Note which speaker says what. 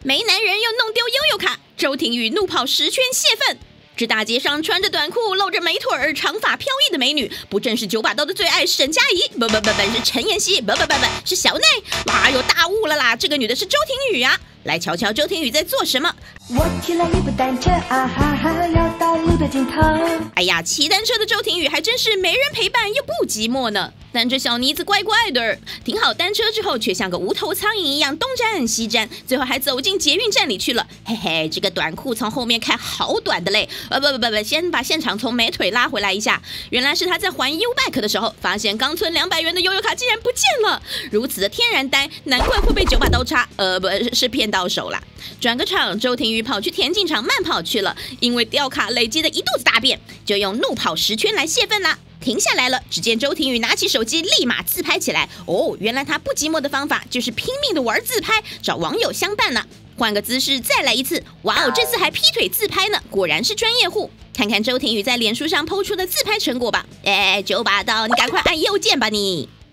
Speaker 1: 没男人又弄丢悠悠卡，周婷宇怒跑10圈泄愤。这大街上穿着短裤、露着美腿儿、长发飘逸的美女，不正是9把刀的最爱沈佳宜？不，是陈妍希，不，是小内。哎呦，大雾了啦！这个女的是周婷宇啊！来瞧瞧周婷宇在做什么。
Speaker 2: 我骑了一部单车啊哈哈，要到路的尽头。
Speaker 1: 哎呀，骑单车的周婷宇还真是没人陪伴又不寂寞呢。但这小妮子怪怪的，停好单车之后，却像个无头苍蝇一样东粘西粘，最后还走进捷运站里去了。嘿嘿，这个短裤从后面看好短的嘞。不，先把现场从美腿拉回来一下。原来是他在还 U-Bike 的时候，发现刚存200元的悠悠卡竟然不见了。如此的天然呆，难怪会被9把刀插。不是骗到手啦。转个场，周婷宇跑去田径场慢跑去了，因为掉卡累积的一肚子大便，就用怒跑10圈来泄愤啦。停下来了，只见周婷宇拿起手机立马自拍起来。哦，原来他不寂寞的方法就是拼命的玩自拍，找网友相伴呢。换个姿势再来一次，哇哦，这次还劈腿自拍呢，果然是专业户。看看周婷宇在脸书上 po 出的自拍成果吧。9把刀，你赶快按右键吧你。